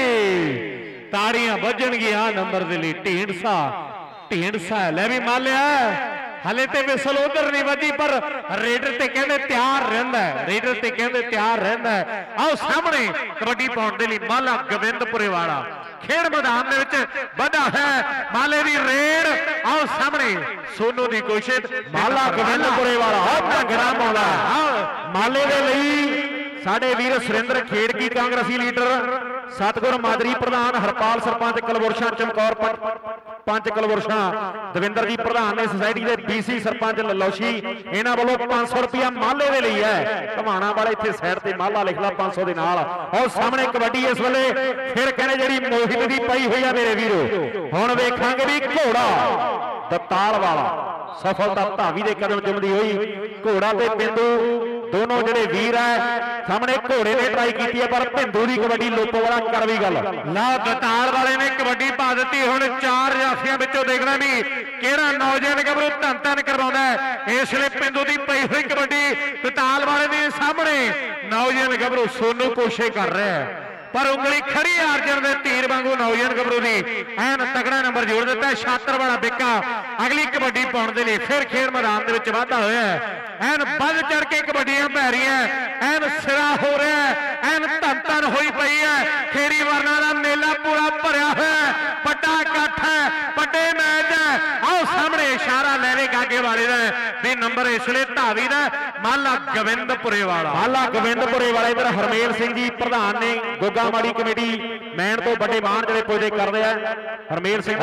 ਤਾੜੀਆਂ ਵੱਜਣਗੀਆਂ ਨੰਬਰ ਦੇ ਲਈ। ਢੀਂਡਸਾ ਢੀਂਡਸਾ ਲੈ ਵੀ ਮਾਲਿਆ ਹਲੇ ਤੇ ਵਿਸਲ ਉਧਰ ਨਹੀਂ ਵੱਜੀ ਪਰ ਰੇਡਰ ਤੇ ਕਹਿੰਦੇ ਤਿਆਰ ਰਹਿੰਦਾ, ਰੇਡਰ ਤੇ ਕਹਿੰਦੇ ਤਿਆਰ ਰਹਿੰਦਾ। ਆਓ ਸਾਹਮਣੇ ਕਬੱਡੀ ਪਾਉਣ ਦੇ ਲਈ ਮਾਲਾ ਗੋਬਿੰਦਪੁਰੇ ਵਾਲਾ ਖੇਡ ਮੈਦਾਨ ਦੇ ਵਿੱਚ ਵਧਾ ਹੈ। ਮਾਲੇ ਦੀ ਰੇਡ ਆਓ ਸਾਹਮਣੇ ਸੋਨੂ ਦੀ ਕੋਸ਼ਿਸ਼। ਮਾਲਾ ਗੋਬਿੰਦਪੁਰੇ ਵਾਲਾ ਢੰਗਰਾ ਪਾਉਂਦਾ। ਮਾਲੇ ਦੇ ਲਈ ਸਾਡੇ ਵੀਰ ਸੁਰਿੰਦਰ ਖੇੜਕੀ ਕਾਂਗਰਸੀ ਲੀਡਰ, ਸਤਗੁਰ ਮਾਦਰੀ ਪ੍ਰਧਾਨ, ਹਰਪਾਲ ਸਰਪੰਚ ਕਲਵੁਰਸ਼ਾ, ਚਮਕੌਰ ਪੰਚ ਕਲਵੁਰਸ਼ਾ, ਦਵਿੰਦਰ ਜੀ ਪ੍ਰਧਾਨ ਨੇ ਸੁਸਾਇਟੀ ਦੇ BC ਸਰਪੰਚ ਲਲੋਸ਼ੀ। ਇਹਨਾਂ ਵੱਲੋਂ 500 ਰੁਪਇਆ ਮਾਲੇ ਦੇ ਲਈ ਹੈ। ਘਮਾਣਾ ਵਾਲੇ ਇੱਥੇ ਸਾਈਡ ਤੇ ਮਾਲਾ ਲਿਖ ਲਾ 500 ਦੇ ਨਾਲ। ਔਰ ਸਾਹਮਣੇ ਕਬੱਡੀ ਇਸ ਵੇਲੇ ਫਿਰ ਕਹਿੰਦੇ ਜਿਹੜੀ ਮੋਹਿਤ ਦੀ ਪਈ ਹੋਈ ਆ ਮੇਰੇ ਵੀਰੋ। ਹੁਣ ਵੇਖਾਂਗੇ ਵੀ ਘੋੜਾ ਦਤਾਲ ਵਾਲਾ ਸਫਲਤਾ ਧਾਵੀ ਦੇ ਕਦਮ ਚੁੰਮਦੀ ਹੋਈ। ਘੋੜਾ ਤੇ ਬਿੰਦੂ ਦੋਨੋਂ ਜਿਹੜੇ ਵੀਰ ਹੈ ਸਾਹਮਣੇ ਘੋੜੇ ਨੇ ਟਰਾਈ ਕੀਤੀ ਹੈ ਪਰ ਭਿੰਦੂ ਦੀ ਕਬੱਡੀ ਲੋਪੋ ਵਾਲਾ ਕਰ ਵੀ ਗੱਲ। ਲਾ ਦਤਾਲ ਵਾਲੇ ਨੇ ਕਬੱਡੀ ਪਾ ਦਿੱਤੀ। ਹੁਣ 4 ਜਾਫੀਆਂ ਵਿੱਚੋਂ ਦੇਖਣਾ ਵੀ ਕਿਹੜਾ ਨੌਜਵਾਨ ਗੱਭਰੂ ਧੰਨ ਧੰਨ ਕਰਵਾਉਂਦਾ ਹੈ। ਇਸ ਲਈ ਭਿੰਦੂ ਦੀ ਪਈ ਹੋਈ ਕਬੱਡੀ ਦਤਾਲ ਵਾਲੇ ਦੇ ਸਾਹਮਣੇ ਨੌਜਵਾਨ ਗੱਭਰੂ ਸੋਨੂ ਕੋਸ਼ਿਸ਼ ਕਰ ਰਿਹਾ ਹੈ ਪਰ ਉਂਗਲੀ ਖੜੀ ਅਰਜਨ ਦੇ ਧੀਰ ਵਾਂਗੂ ਨੌਜਵਾਨ ਗੱਭਰੂ ਦੀ ਐਨ ਤਗੜਾ ਨੰਬਰ ਜੋੜ ਦਿੱਤਾ। ਛਾਤਰ ਵਾਲਾ ਬਿੱਕਾ ਅਗਲੀ ਕਬੱਡੀ ਪਾਉਣ ਦੇ ਲਈ ਫਿਰ ਖੇਡ ਮੈਦਾਨ ਦੇ ਵਿੱਚ ਵਾਧਾ ਹੋਇਆ ਹੈ। ਐਨ ਵੱਧ ਚੜ ਕੇ ਕਬੱਡੀਆਂ ਪੈ ਰਹੀਆਂ, ਐਨ ਸਿਰਾ ਹੋ ਰਿਹਾ, ਐਨ ਧੰਨ ਧੰਨ ਹੋਈ ਪਈ ਹੈ। ਖੇੜੀ ਵਰਨਾ ਦਾ ਮੇਲਾ ਪੂਰਾ ਭਰਿਆ ਹੋਇਆ, ਵੱਡਾ ਇਕੱਠ ਹੈ, ਵੱਡੇ ਮੈਚ ਹੈ। ਆਓ ਸਾਹਮਣੇ ਇਸ਼ਾਰਾ ਲੈ ਲੈ ਗਾਗੇ ਵਾਲੇ ਦਾ ਵੀ ਨੰਬਰ ਇਸ ਲਈ ਧਾਵੀ ਦਾ ਮਾਲਾ ਗੋਬਿੰਦਪੁਰੇ ਵਾਲਾ। ਮਾਲਾ ਗੋਬਿੰਦਪੁਰੇ ਵਾਲੇ ਇਧਰ ਹਰਮੇਲ ਸਿੰਘ ਜੀ ਪ੍ਰਧਾਨ ਨੇ ਗੋਗਾ ਮਾੜੀ ਕਮੇਟੀ ਮੈਨ ਤੋਂ ਵੱਡੇ ਮਾਨ ਜਿਹੜੇ ਪੁੱਜਦੇ ਕਰਦੇ ਆ ਹਰਮੇਲ ਸਿੰਘ।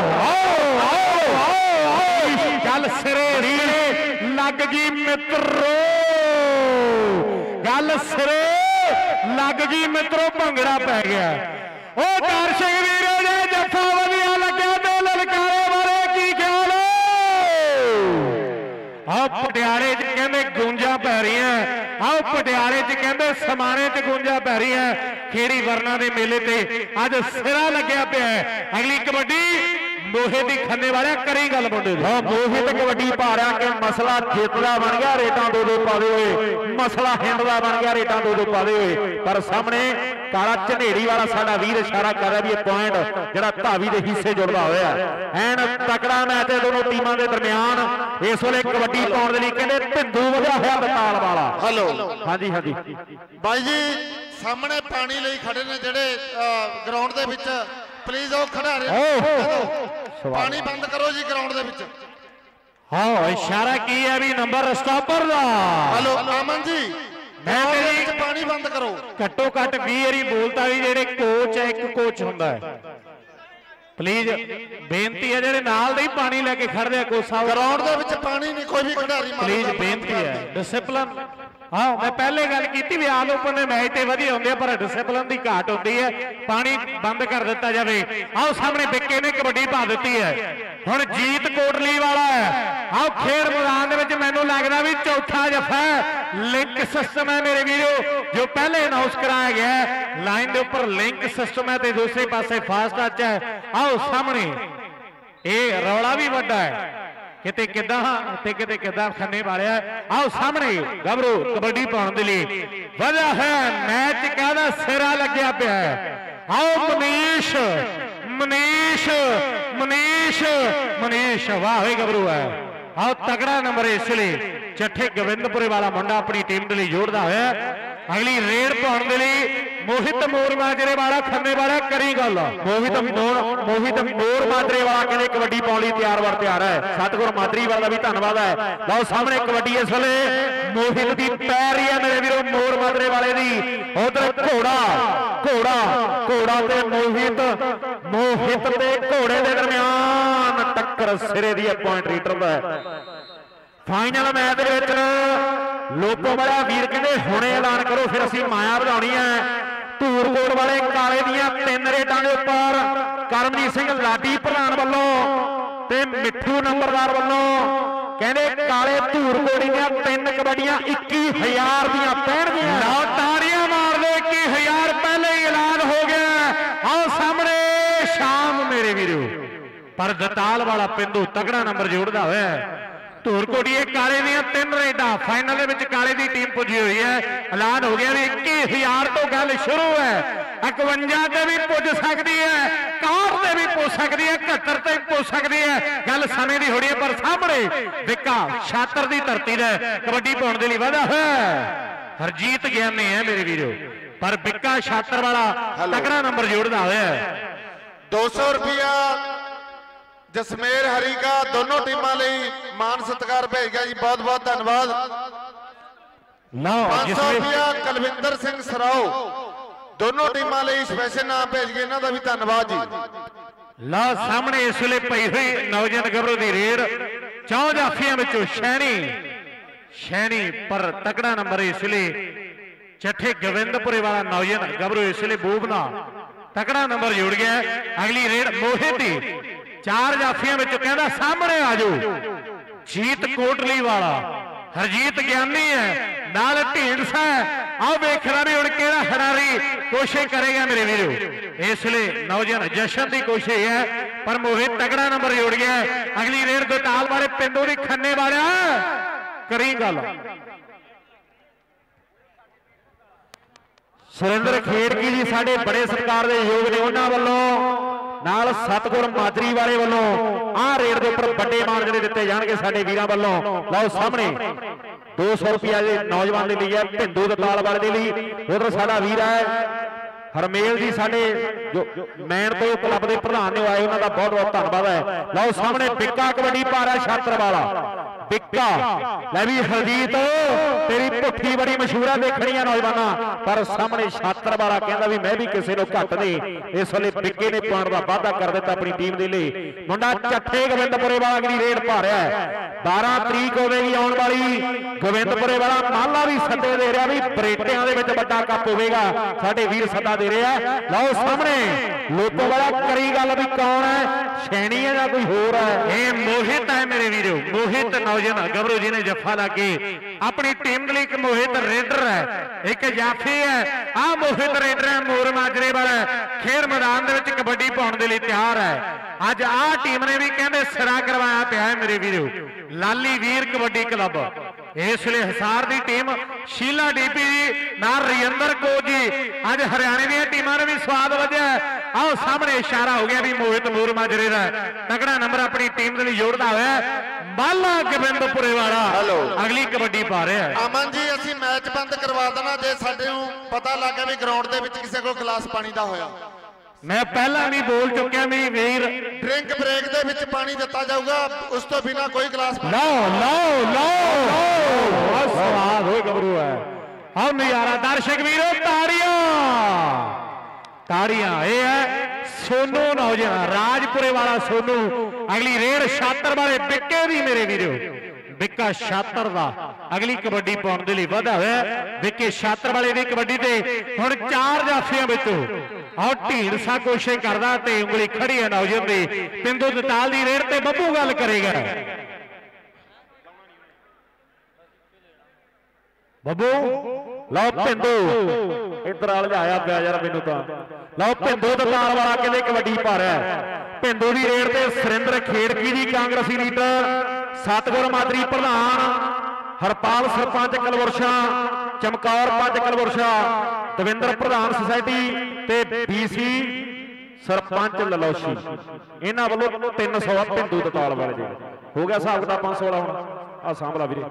ਗੱਲ ਸਿਰੇ ਲੱਗ ਗਈ ਮਿੱਤਰੋ, ਗੱਲ ਸਿਰੇ ਲੱਗ ਗਈ ਮਿੱਤਰੋ, ਭੰਗੜਾ ਪੈ ਗਿਆ। ਉਹ ਦਰਸ਼ਕ ਵੀਰੋ ਜੇ ਜੱਫਾ ਵਧੀਆ ਲੱਗਿਆ ਤੇ ਲਲਕਾਰੇ ਬਾਰੇ ਕੀ ਖਿਆਲ? ਆਹ ਪਟਿਆਲੇ 'ਚ ਕਹਿੰਦੇ ਗੂੰਜਾਂ ਪੈ ਰਹੀਆਂ, ਆਹ ਪਟਿਆਲੇ 'ਚ ਕਹਿੰਦੇ ਸਮਾਣੇ 'ਚ ਗੂੰਜਾਂ ਪੈ ਰਹੀਆਂ। ਖੇੜੀ ਵਰਨਾ ਦੇ ਮੇਲੇ ਤੇ ਅੱਜ ਸਿਰਾ ਲੱਗਿਆ ਪਿਆ। ਅਗਲੀ ਕਬੱਡੀ ਮੋਹੇ ਦੀ ਖੰਨੇ ਵਾਲਿਆ ਕਰੀ ਗੱਲ ਮੁੰਡੇ ਦੀ। ਹਾਂ ਮੋਹੇ ਤੇ ਕਬੱਡੀ ਪਾ ਰਿਹਾ ਕਿ ਮਸਲਾ ਜਿੱਤਦਾ ਬਣ ਗਿਆ ਰੇਟਾਂ 2-2 ਪਾਦੇ ਹੋਏ, ਮਸਲਾ ਹਿੰਡਦਾ ਬਣ ਗਿਆ ਰੇਟਾਂ 2-2 ਪਾਦੇ ਹੋਏ। ਪਰ ਸਾਹਮਣੇ ਕਾਲਾ ਝਨੇੜੀ ਵਾਲਾ ਸਾਡਾ ਵੀਰ ਇਸ਼ਾਰਾ ਕਰ ਰਿਹਾ ਵੀ ਇਹ ਪੁਆਇੰਟ ਜਿਹੜਾ ਧਾਵੀ ਦੇ ਹਿੱਸੇ ਜੁੜਦਾ ਹੋਇਆ। ਐਨ ਤਕੜਾ ਮੈਚ ਹੈ ਦੋਨੋਂ ਟੀਮਾਂ ਦੇ ਦਰਮਿਆਨ। ਇਸ ਵੇਲੇ ਕਬੱਡੀ ਪਾਉਣ ਦੇ ਲਈ ਕਹਿੰਦੇ ਭਿੰਦੂ ਵਧਿਆ ਹੋਇਆ ਬਤਾਲ ਵਾਲਾ। ਹੈਲੋ ਹਾਂਜੀ ਹਾਂਜੀ ਬਾਈ ਜੀ ਸਾਹਮਣੇ ਪਾਣੀ ਲਈ ਖੜੇ ਨੇ ਜਿਹੜੇ ਗਰਾਊਂਡ ਦੇ ਵਿੱਚ, ਪਲੀਜ਼ ਉਹ ਖਿਡਾਰੀ ਪਾਣੀ ਬੰਦ ਕਰੋ ਜੀ ਗਰਾਊਂਡ ਦੇ ਵਿੱਚ। ਹਾਂ ਇਸ਼ਾਰਾ ਕੀ ਹੈ ਵੀ ਨੰਬਰ ਸਟਾਪਰ ਦਾ। ਹੈਲੋ ਅਮਨ ਜੀ ਮੈਂ ਜੀ ਪਾਣੀ ਬੰਦ ਕਰੋ। ਘੱਟੋ ਘੱਟ 20 ਵਾਰੀ ਬੋਲਤਾ ਵੀ ਜਿਹੜੇ ਕੋਚ ਹੈ ਇੱਕ ਕੋਚ ਹੁੰਦਾ ਹੈ। ਪਲੀਜ਼ ਬੇਨਤੀ ਹੈ ਜਿਹੜੇ ਨਾਲ ਨਹੀਂ ਪਾਣੀ ਲੈ ਕੇ ਖੜਦੇ ਆ ਕੋਸਾ ਗਰਾਊਂਡ ਦੇ ਵਿੱਚ ਪਾਣੀ ਨਹੀਂ ਕੋਈ ਵੀ ਖਿਡਾਰੀ ਪਲੀਜ਼ ਬੇਨਤੀ ਹੈ ਡਿਸਪਲਿਨ। ਹਾਂ ਮੈਂ ਪਹਿਲੇ ਗੱਲ ਕੀਤੀ ਵੀ ਆਲ ਓਪਨ ਦੇ ਮੈਚ ਤੇ ਵਧੀਆ ਹੁੰਦੇ ਆ ਪਰ ਡਿਸਪਲਿਨ ਦੀ ਘਾਟ ਹੁੰਦੀ ਹੈ। ਪਾਣੀ ਬੰਦ ਕਰ ਦਿੱਤਾ ਜਾਵੇ। ਆਓ ਸਾਹਮਣੇ ਵਿੱਕੇ ਨੇ ਕਬੱਡੀ ਪਾ ਦਿੱਤੀ ਹੈ। ਹੁਣ ਜੀਤ ਕੋਟਲੀ ਵਾਲਾ ਹੈ। ਆਓ ਖੇਡ ਮੈਦਾਨ ਦੇ ਵਿੱਚ ਮੈਨੂੰ ਲੱਗਦਾ ਵੀ ਚੌਥਾ ਜਫਾ ਲਿੰਕ ਸਿਸਟਮ ਹੈ ਮੇਰੇ ਵੀਰੋ ਜੋ ਪਹਿਲੇ ਅਨਾਉਂਸ ਕਰਾਇਆ ਗਿਆ। ਲਾਈਨ ਦੇ ਉੱਪਰ ਲਿੰਕ ਸਿਸਟਮ ਹੈ ਤੇ ਦੂਸਰੇ ਪਾਸੇ ਫਾਸਟ ਟੱਚ ਹੈ। ਆਓ ਸਾਹਮਣੇ ਇਹ ਰੌਲਾ ਵੀ ਵੱਡਾ ਹੈ ਕਿਤੇ ਕਿੱਦਾਂ ਤੇ ਕਿਤੇ ਕਿੱਦਾਂ ਖੰਨੇ ਮਾਰਿਆ। ਆਓ ਸਾਹਮਣੇ ਗੱਭਰੂ ਕਬੱਡੀ ਪਾਉਣ ਦੇ ਲਈ ਵਜ੍ਹਾ ਹੈ ਮੈਚ ਕਾਹਦਾ ਸਿਰਾ ਲੱਗਿਆ ਪਿਆ ਹੈ। ਆਓ ਮਨੀਸ਼ ਮਨੀਸ਼ ਮਨੀਸ਼ ਮਨੀਸ਼ ਵਾਹ ਵੇ ਗੱਭਰੂ ਹੈ। ਆਓ ਤਗੜਾ ਨੰਬਰ ਇਸ ਲਈ ਚੱਠੇ ਗੋਬਿੰਦਪੁਰੇ ਵਾਲਾ ਮੁੰਡਾ ਆਪਣੀ ਟੀਮ ਦੇ ਲਈ ਜੋੜਦਾ ਹੋਇਆ ਅਗਲੀ ਰੇਡ ਪਾਉਣ ਦੇ ਲਈ। ਮੋਹਿਤ ਮੋਰ ਮਾਜਰੇ ਵਾਲਾ ਖੰਨੇ ਵਾਲਾ ਕਰੀ ਗੱਲ। ਮੋਹਿਤ ਮੋਰ ਮਾਜਰੇ ਵਾਲਾ ਕਹਿੰਦੇ ਕਬੱਡੀ ਪਾਉਣ ਲਈ ਤਿਆਰ ਹੈ। ਸਤਿਗੁਰ ਮਾਦਰੀ ਵਾਲਾ ਵੀ ਧੰਨਵਾਦ ਹੈ। ਲਓ ਸਾਹਮਣੇ ਕਬੱਡੀ ਇਸ ਵੇਲੇ ਮੋਹਿਤ ਦੀ ਪੈ ਰਹੀ ਹੈ ਮੇਰੇ ਵੀਰੋ ਮੋਰ ਮਾਜਰੇ ਵਾਲੇ ਦੀ। ਉਧਰ ਘੋੜਾ ਤੇ ਮੋਹਿਤ ਤੇ ਘੋੜੇ ਦੇ ਦਰਮਿਆਨ ਟੱਕਰ ਸਿਰੇ ਦੀ ਪੁਆਇੰਟ ਰੀਡਰ ਦਾ ਫਾਈਨਲ ਮੈਚ ਦੇ ਵਿੱਚ ਲੋਕੋ ਵਾਲਾ ਵੀਰ ਕਹਿੰਦੇ ਹੁਣੇ ਐਲਾਨ ਕਰੋ ਫਿਰ ਅਸੀਂ ਮਾਇਆ ਵਧਾਉਣੀ ਹੈ। ਧੂਰਕੋਟ ਵਾਲੇ ਕਾਲੇ ਦੀਆਂ 3 ਰੇਡਾਂ ਦੇ ਉੱਪਰ ਕਰਮਜੀਤ ਸਿੰਘ ਲਾਡੀ ਪ੍ਰਧਾਨ ਵੱਲੋਂ ਤੇ ਮਿੱਠੂ ਨੰਬਰਦਾਰ ਵੱਲੋਂ ਕਹਿੰਦੇ ਕਾਲੇ ਧੂਰਕੋਟੀ ਦੀਆਂ 3 ਕਬੱਡੀਆਂ 21,000 ਦੀਆਂ ਪੈਣਗੀਆਂ। ਲਓ ਤਾੜੀਆਂ ਮਾਰ ਦਿਓ 21,000 ਪਹਿਲੇ ਹੀ ਐਲਾਨ ਹੋ ਗਿਆ। ਆਓ ਸਾਹਮਣੇ ਸ਼ਾਮ ਮੇਰੇ ਵੀਰੋ ਪਰ ਦਤਾਲ ਵਾਲਾ ਪਿੰਡੂ ਤਗੜਾ ਨੰਬਰ ਜੋੜਦਾ ਹੋਇਆ। ਧੂਰਕੋਟੀਏ ਕਾਲੇ ਦੀਆਂ 3 ਰੇਡਾਂ ਫਾਈਨਲ ਦੇ ਵਿੱਚ ਕਾਲੇ ਦੀ ਟੀਮ ਪੁੱਜੀ ਹੋਈ ਹੈ। ਐਲਾਨ ਹੋ ਗਿਆ ਵੀ 21,000 ਤੋਂ ਗੱਲ ਸ਼ੁਰੂ ਹੈ। 51 ਤੇ ਵੀ ਪੁੱਜ ਸਕਦੀ ਹੈ 61 ਤੇ ਵੀ ਪੁੱਜ ਸਕਦੀ ਹੈ 71 ਤੇ ਪੁੱਜ ਸਕਦੀ ਹੈ। ਗੱਲ ਸਮੇਂ ਦੀ ਹੋਣੀ ਹੈ ਪਰ ਸਾਹਮਣੇ ਵਿੱਕਾ ਛਾਤਰ ਦੀ ਧਰਤੀ ਦਾ ਕਬੱਡੀ ਪਾਉਣ ਦੇ ਲਈ ਵਾਧਾ ਹੈ। ਹਰਜੀਤ ਗਿਆਨੀ ਹੈ ਮੇਰੇ ਵੀਰੋ ਪਰ ਵਿੱਕਾ ਛਾਤਰ ਵਾਲਾ ਤਕੜਾ ਨੰਬਰ ਜੋੜਦਾ ਹੋਇਆ। 200 ਰੁਪਿਆ ਜਸਮੇਰ ਹਰੀਕਾ ਦੋਨੋਂ ਟੀਮਾਂ ਲਈ ਮਾਨ ਸਤਿਕਾਰ ਭੇਜ ਗਿਆ ਜੀ ਬਹੁਤ ਬਹੁਤ ਧੰਨਵਾਦ। 500 ਰੁਪਿਆ ਕੁਲਵਿੰਦਰ ਸਿੰਘ ਸਰਾਓ ਦੋਨੋਂ ਟੀਮਾਂ ਲਈ ਸਪੈਸ਼ਲ ਨਾਮ ਭੇਜ ਗਏ ਇਹਨਾਂ ਦਾ ਵੀ ਧੰਨਵਾਦ ਜੀ। ਲਓ ਸਾਹਮਣੇ ਇਸ ਵੇਲੇ ਪਈ ਹੋਈ ਨੌਜਵਾਨ ਗੱਭਰੂ ਦੀ ਰੇਡ 4 ਜਾਫੀਆਂ ਵਿੱਚੋਂ ਸ਼ੈਣੀ ਪਰ ਤਕੜਾ ਨੰਬਰ ਇਸ ਵੇਲੇ ਚੱਠੇ ਗੋਬਿੰਦਪੁਰੇ ਵਾਲਾ ਨੌਜਵਾਨ ਗੱਭਰੂ ਇਸ ਵੇਲੇ ਬੂਬਨਾ ਤਕੜਾ ਨੰਬਰ ਜੋੜ ਗਿਆ। ਅਗਲੀ ਰੇਡ ਮੋਹਿਤ ਦੀ 4 ਜਾਫੀਆਂ ਵਿੱਚ ਕਹਿੰਦਾ ਸਾਹਮਣੇ ਆ ਜਾਓ ਜੀਤ ਕੋਟਲੀ ਵਾਲਾ ਹਰਜੀਤ ਗਿਆਨੀ ਹੈ ਨਾਲ ਢੀਂਡਸਾ। ਆਓ ਵੇਖਣਾ ਵੀ ਹੁਣ ਕਿਹੜਾ ਖਿਡਾਰੀ ਕੋਸ਼ਿਸ਼ ਕਰੇਗਾ ਮੇਰੇ ਵੀਰੋ। ਇਸ ਲਈ ਨੌਜਵਾਨ ਜਸ਼ਨ ਦੀ ਕੋਸ਼ਿਸ਼ ਹੈ ਪਰ ਮੋਹਿਤ ਤਗੜਾ ਨੰਬਰ ਜੋੜ ਗਿਆ। ਅਗਲੀ ਰੇਡ ਦਤਾਲ ਵਾਲੇ ਪਿੰਡੋਂ ਦੀ ਖੰਨੇ ਵਾਲਿਆ ਕਰੀ ਗੱਲ। ਸੁਰਿੰਦਰ ਖੇੜਕੀ ਜੀ ਸਾਡੇ ਬੜੇ ਸਤਿਕਾਰ ਦੇ ਯੋਗ ਨੇ ਉਹਨਾਂ ਵੱਲੋਂ ਨਾਲ ਸਤਿਗੁਰ ਮਾਦਰੀ ਵਾਲੇ ਵੱਲੋਂ ਆਹ ਰੇਡ ਦੇ ਉੱਪਰ ਵੱਡੇ ਮਾਨ ਜਿਹੜੇ ਦਿੱਤੇ ਜਾਣਗੇ ਸਾਡੇ ਵੀਰਾਂ ਵੱਲੋਂ। ਲਓ ਸਾਹਮਣੇ 200 ਰੁਪਿਆ ਦੇ ਨੌਜਵਾਨ ਦੇ ਲਈ ਹੈ ਭਿੰਦੂ ਦਤਾਲ ਵਾਲੇ ਦੇ ਲਈ। ਉਧਰ ਸਾਡਾ ਵੀਰ ਹੈ ਹਰਮੇਲ ਜੀ ਸਾਡੇ ਜੋ ਮੈਨ ਤੋਂ ਕਲੱਬ ਦੇ ਪ੍ਰਧਾਨ ਨੇ ਆਏ ਉਹਨਾਂ ਦਾ ਬਹੁਤ ਬਹੁਤ ਧੰਨਵਾਦ ਹੈ। ਲਓ ਸਾਹਮਣੇ ਵਿੱਕਾ ਕਬੱਡੀ ਪਾ ਰਿਹਾ ਛਾਤਰ ਵਾਲਾ ਵਿੱਕਾ। ਲੈ ਵੀ ਹਰਜੀਤ ਤੇਰੀ ਪੁੱਠੀ ਬੜੀ ਮਸ਼ਹੂਰ ਹੈ ਦੇਖਣੀਆਂ ਨੌਜਵਾਨਾਂ ਪਰ ਸਾਹਮਣੇ ਛਾਤਰ ਵਾਲਾ ਕਹਿੰਦਾ ਵੀ ਮੈਂ ਵੀ ਕਿਸੇ ਨੂੰ ਘੱਟ ਨਹੀਂ। ਇਸ ਵੇਲੇ ਵਿੱਕੇ ਨੇ ਪੁਆਇੰਟ ਦਾ ਵਾਅਦਾ ਕਰ ਦਿੱਤਾ ਆਪਣੀ ਟੀਮ ਦੇ ਲਈ। ਮੁੰਡਾ ਚੱਠੇ ਗੋਬਿੰਦਪੁਰੇ ਵਾਲਾ ਅਗਲੀ ਰੇਡ ਪਾ ਰਿਹਾ ਹੈ। 12 ਤਰੀਕ ਹੋਵੇਗੀ ਆਉਣ ਵਾਲੀ। ਗੋਬਿੰਦਪੁਰੇ ਵਾਲਾ ਮਾਲਾ ਵੀ ਸੱਦੇ ਦੇ ਰਿਹਾ ਵੀ ਬਰੇਟਿਆਂ ਦੇ ਵਿੱਚ ਵੱਡਾ ਕੱਪ ਹੋਵੇਗਾ। ਸਾਡੇ ਵੀਰ ਸੱਦਾ ਦੇ ਰਿਹਾ। ਲਓ ਸਾਹਮਣੇ ਲੋਕੋ ਵਾਲਾ ਕਰੀ ਗੱਲ ਵੀ ਕੌਣ ਹੈ ਸ਼ੈਣੀ ਹੈ ਜਾਂ ਕੋਈ ਹੋਰ ਹੈ। ਇਹ ਮੋਹਿਤ ਹੈ ਮੇਰੇ ਵੀਰੋ ਮੋਹਿਤ ਨੌਜਵਾਨ ਗੱਭਰੂ ਜੀ ਨੇ ਜੱਫਾ ਲਾ ਕੇ ਆਪਣੀ ਟੀਮ ਦੇ ਲਈ। ਇੱਕ ਮੋਹਿਤ ਰੇਡਰ ਹੈ ਇੱਕ ਜਾਫੀ ਹੈ। ਆਹ ਮੋਹਿਤ ਰੇਡਰ ਹੈ ਮੋਰ ਮਾਜਰੇ ਵਾਲਾ ਖੇਡ ਮੈਦਾਨ ਦੇ ਵਿੱਚ ਕਬੱਡੀ ਪਾਉਣ ਦੇ ਲਈ ਤਿਆਰ ਹੈ। ਅੱਜ ਆਹ ਟੀਮ ਨੇ ਵੀ ਕਹਿੰਦੇ ਸਿਰਾ ਕਰਵਾਇਆ ਪਿਆ ਹੈ ਮੇਰੇ ਵੀਰੋ। ਲਾਲੀ ਵੀਰ ਕਬੱਡੀ ਕਲੱਬ ਇਸ ਵੇਲੇ ਹਿਸਾਰ ਦੀ ਟੀਮ ਸ਼ੀਲਾ ਡੀਪੀ ਜੀ ਨਾਲ ਰਜਿੰਦਰ ਕੋਚ ਜੀ। ਅੱਜ ਹਰਿਆਣੇ ਦੀਆਂ ਟੀਮਾਂ ਨੂੰ ਵੀ ਸਵਾਦ ਵਧਿਆ। ਆਓ ਸਾਹਮਣੇ ਇਸ਼ਾਰਾ ਹੋ ਗਿਆ ਵੀ ਮੋਹਿਤ ਮੋਰ ਮਾਜਰੇ ਦਾ ਤਕੜਾ ਨੰਬਰ ਆਪਣੀ ਟੀਮ ਦੇ ਲਈ ਜੋੜਦਾ ਹੋਇਆ। ਮਾਲਾ ਗੋਬਿੰਦਪੁਰੇ ਵਾਲਾ ਅਗਲੀ ਕਬੱਡੀ ਪਾ ਰਿਹਾ। ਅਮਨ ਜੀ ਅਸੀਂ ਮੈਚ ਬੰਦ ਕਰਵਾ ਦੇਣਾ ਜੇ ਸਾਡੇ ਨੂੰ ਪਤਾ ਲੱਗ ਗਿਆ ਵੀ ਗਰਾਊਂਡ ਦੇ ਵਿੱਚ ਕਿਸੇ ਕੋਲ ਗਲਾਸ ਪਾਣੀ ਦਾ ਹੋਇਆ। ਮੈਂ ਪਹਿਲਾਂ ਵੀ ਬੋਲ ਚੁੱਕਿਆ ਵੀ ਵੀਰ ਡਰਿੰਕ ਬ੍ਰੇਕ ਦੇ ਵਿੱਚ ਪਾਣੀ ਦਿੱਤਾ ਜਾਊਗਾ ਉਸ ਤੋਂ ਬਿਨਾ ਕੋਈ ਗਲਾਸ ਲਓ ਸਵਾਦ ਹੋਏ ਗੱਭਰੂ ਹੈ। ਆਹ ਨਜ਼ਾਰਾ ਦਰਸ਼ਕ ਵੀਰੋ ਤਾੜੀਆਂ ਇਹ ਹੈ ਸੋਨੂ ਨੌਜਵਾਨ ਰਾਜਪੁਰੇ ਵਾਲਾ ਸੋਨੂ ਅਗਲੀ ਰੇਡ ਛਾਤਰ ਵਾਲੇ ਵਿੱਕੇ ਦੀ ਮੇਰੇ ਵੀਰੋ ਵਿੱਕਾ ਛਾਤਰ ਦਾ ਅਗਲੀ ਕਬੱਡੀ ਪਾਉਣ ਦੇ ਲਈ ਵਧਾ ਹੋਇਆ ਵਿੱਕੇ ਛਾਤਰ ਵਾਲੇ ਦੀ ਕਬੱਡੀ ਤੇ ਹੁਣ 4 ਜਾਫੀਆਂ ਵਿੱਚੋਂ ਆਹ ਢੀਂਡਸਾ ਕੋਸ਼ਿਸ਼ ਕਰਦਾ ਤੇ ਉਂਗਲੀ ਖੜੀ ਹੈ ਨੌਜਵਾਨ ਦੀ ਪਿੰਦੂ ਦਤਾਲ ਦੀ ਰੇਡ ਤੇ ਬੱਬੂ ਗੱਲ ਕਰੇਗਾ ਬੱਬੂ ਲਓ ਪਿੰਦੂ ਇੱਧਰ ਵਾਲ ਆਇਆ ਪਿਆ ਯਾਰ ਮੈਨੂੰ ਤਾਂ ਲਓ ਪਿੰਦੂ ਦਤਾਲ ਵਾਲਾ ਕਹਿੰਦੇ ਕਬੱਡੀ ਪਾ ਰਿਹਾ ਪਿੰਦੂ ਦੀ ਰੇਡ ਤੇ ਸੁਰਿੰਦਰ ਖੇੜਕੀ ਦੀ ਕਾਂਗਰਸੀ ਲੀਡਰ ਸਤਗੁਰ ਮਾਦਰੀ ਪ੍ਰਧਾਨ ਹਰਪਾਲ ਸਰਪੰਚ ਕਲਵਰਸ਼ਾ ਚਮਕੌਰ ਪੰਚ ਕਲਵਰਸ਼ਾ ਦਵਿੰਦਰ ਪ੍ਰਧਾਨ ਸੁਸਾਇਟੀ ਤੇ BC ਸਰਪੰਚ ਲਲੌਸ਼ੀ ਇਹਨਾਂ ਵੱਲੋਂ 300 ਪਿੰਦੂ ਦਤਾਲ ਵਾਲੇ ਜੀ ਹੋ ਗਿਆ ਹਿਸਾਬ ਦਾ 500 ਵਾਲਾ ਹੁਣ ਆ ਸਾਂਭਲਾ ਵੀਰੇ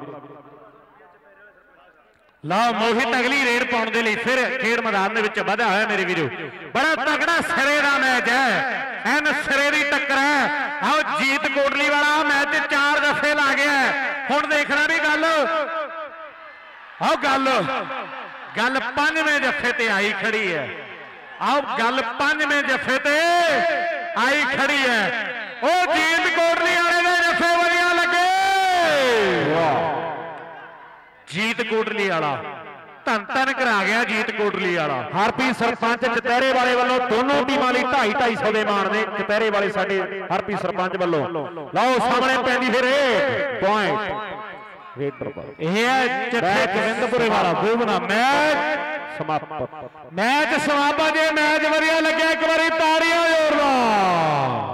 ਲਓ ਮੋਹਿਤ ਅਗਲੀ ਰੇਡ ਪਾਉਣ ਦੇ ਲਈ ਫਿਰ ਖੇਡ ਮੈਦਾਨ ਦੇ ਵਿੱਚ ਵਧਿਆ ਹੋਇਆ ਮੇਰੇ ਵੀਰੋ ਬੜਾ ਤਗੜਾ ਸਿਰੇ ਦਾ ਮੈਚ ਹੈ ਐਨ ਸਿਰੇ ਦੀ ਟੱਕਰ ਹੈ ਆਓ ਜੀਤ ਕੋਟਲੀ ਵਾਲਾ ਮੈਚ 4 ਦਫੇ ਲਾ ਗਿਆ ਹੁਣ ਦੇਖਣਾ ਵੀ ਗੱਲ ਆਓ ਗੱਲ 5ਵੇਂ ਜੱਫੇ ਤੇ ਆਈ ਖੜੀ ਹੈ ਆਓ ਗੱਲ 5ਵੇਂ ਜੱਫੇ ਤੇ ਆਈ ਖੜੀ ਹੈ ਉਹ ਜੀਤ ਕੋਟਲੀ ਵਾਲੇ ਦੇ ਜੱਫੇ ਵਧੀਆ ਲੱਗੇ ਵਾਹ ਜੀਤ ਕੋਟਲੀ ਵਾਲਾ ਧੰਨ ਕਰਾ ਗਿਆ ਜੀਤ ਕੋਟਲੀ ਵਾਲਾ ਹਰਪ੍ਰੀਤ ਸਰਪੰਚ ਚਤਹਿਰੇ ਵਾਲੇ ਵੱਲੋਂ ਦੋਨੋਂ ਟੀਮਾਂ ਲਈ 250 ਦੇ ਮਾਣ ਨੇ ਚਤਹਿਰੇ ਵਾਲੇ ਸਾਡੇ ਹਰਪ੍ਰੀਤ ਸਰਪੰਚ ਵੱਲੋਂ ਲਓ ਸਾਹਮਣੇ ਪੈਂਦੀ ਫਿਰ ਪੁਆਇੰਟ ਰੇਡਰ ਪਰ ਇਹ ਹੈ ਚੱਠੇ ਗੋਬਿੰਦਪੁਰੇ ਵਾਲਾ ਗੋਬਨਾ ਮੈਚ ਸਮਾਪਤ ਜੇ ਮੈਚ ਵਧੀਆ ਲੱਗਿਆ ਇੱਕ ਵਾਰੀ ਤਾੜੀਆਂ ਜ਼ੋਰਦਾਰ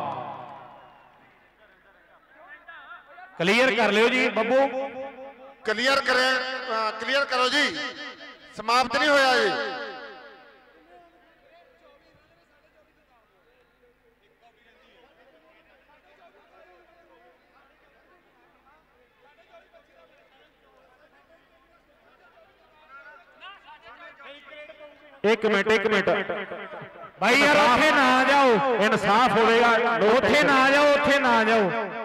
ਕਲੀਅਰ ਕਰ ਲਿਓ ਜੀ ਬੱਬੂ ਕਲੀਅਰ ਕਰੋ ਜੀ ਸਮਾਪਤ ਨਹੀਂ ਹੋਇਆ ਜੀ ਇੱਕ ਮਿੰਟ ਭਾਈ ਯਾਰ ਉੱਥੇ ਨਾ ਜਾਓ ਇਨਸਾਫ ਹੋਵੇਗਾ ਉੱਥੇ ਨਾ ਜਾਓ